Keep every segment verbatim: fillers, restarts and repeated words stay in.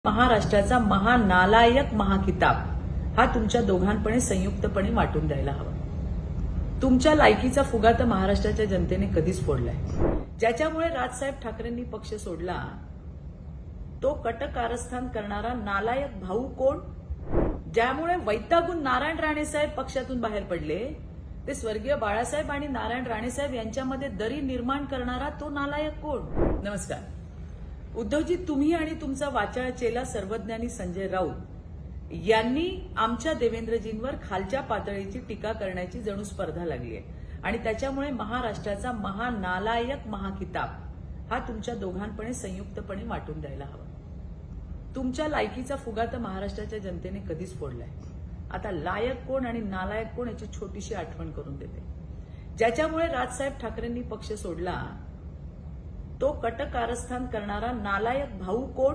महाराष्ट्राचा महानालायक महाकिताब हा तुमच्या दोघांपणे संयुक्तपणे वाटून द्यायला हवा। तुमच्या लायकीचा फुगा तर महाराष्ट्राच्या जनतेने कधीच फोडलाय। ज्याच्यामुळे राजसाहेब ठाकरेंनी पक्ष सोडला तो कट कारस्थान करणारा नालायक भाऊ कोण? ज्यामुळे वैतागून नारायण राणे साहेब पक्षातून बाहेर पडले ते स्वर्गीय बाळासाहेब आणि नारायण राणे साहेब यांच्यामध्ये दरी निर्माण करणारा तो नालायक कोण? नमस्कार। उद्धवजी, तुम्ही आणि तुमचा वाचाळ चेला सर्वज्ञानी संजय राऊत यांनी आमच्या देवेंद्रजींवर खालच्या पातळीची टीका करण्याची जणू स्पर्धा लागली आहे आणि त्याच्यामुळे महाराष्ट्राचा महानालायक महाकिताब हा तुमच्या दोघांपणे संयुक्तपणे वाटून द्यायला हवा। तुमच्या लायकीचा फुगा तर महाराष्ट्राच्या जनतेने कधीच फोडलाय। आता लायक कोण आणि नालायक कोण याची छोटीशी आठवण करून देते। ज्याच्यामुळे राजसाहेब ठाकरेंनी पक्ष सोडला तो कट कारस्थान करणारा नालायक भाऊ कोण?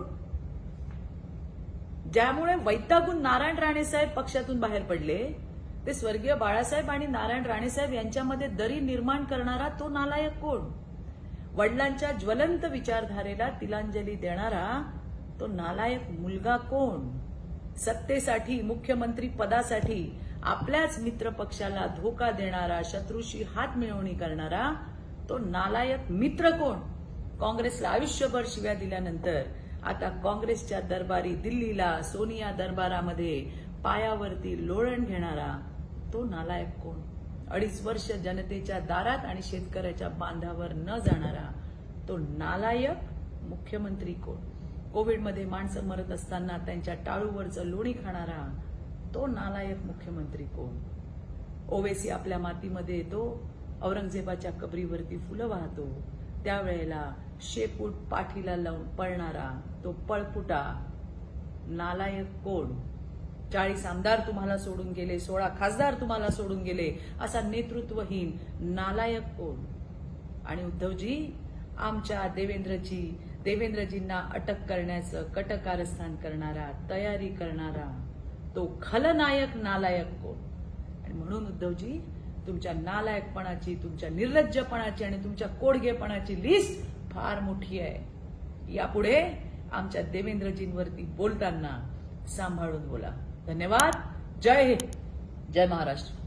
ज्यामुळे वैतागून नारायण राणे साहेब पक्षातून बाहेर पडले ते स्वर्गीय बाळासाहेब आणि नारायण राणे साहेब यांच्यामध्ये दरी निर्माण करणारा तो नालायक कोण? वडिलांच्या ज्वलंत विचारधारेला तिलांजली देणारा तो नालायक मुलगा कोण? सत्तेसाठी, मुख्यमंत्री पदासाठी आपल्याच मित्र पक्षाला धोका देणारा, शत्रूशी हात मिळवणी करणारा तो नालायक मित्र कोण? काँग्रेसला आयुष्यभर शिव्या दिल्यानंतर आता काँग्रेसच्या दरबारी दिल्लीला, सोनिया दरबारामध्ये पायावरती लोळण घेणारा तो नालायक कोण? अडीच वर्ष जनतेच्या दारात आणि शेतकऱ्याच्या बांधावर न जाणारा तो नालायक मुख्यमंत्री कोण? कोविडमध्ये माणसं मरत असताना त्यांच्या टाळूवरचं लोणी खाणारा तो नालायक मुख्यमंत्री कोण? ओवेसी आपल्या मातीमध्ये येतो, औरंगजेबाच्या कबरीवरती फुलं वाहतो, त्यावेळेला शेपूट पाठीला लावून पळणारा तो पळपुटा नालायक कोण? चाळीस आमदार तुम्हाला सोडून गेले, सोळा खासदार तुम्हाला सोडून गेले, असा नेतृत्वहीन नालायक कोण? आणि उद्धवजी, आमच्या देवेंद्रजी देवेंद्रजींना अटक करण्याचं कटकारस्थान करणारा, तयारी करणारा तो खलनायक नालायक कोण? आणि म्हणून उद्धवजी, तुमच्या नालायकपणाची, तुमच्या निर्लज्जपणाची आणि तुमच्या कोडगेपणाची लिस्ट फार मोठी आहे। यापुढे आमच्या देवेंद्रजींवरती बोलताना सांभाळून बोला। धन्यवाद। जय हिंद, जय महाराष्ट्र।